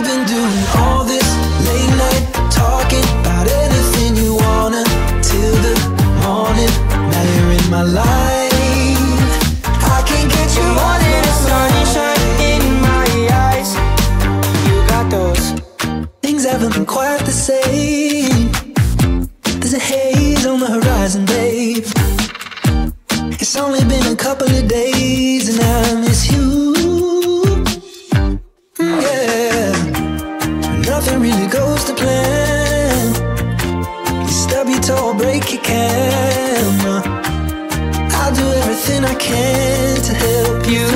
We've been doing all this late night talking about anything you wanna till the morning. Now you're in my life. I can't get you out of my Sunshine in my eyes. You got those. Things haven't been quite the same. There's a haze on the horizon, babe. It's only been a couple of days and I miss you. Yeah, nothing really goes to plan. You stub your toe, break your camera. I'll do everything I can to help you.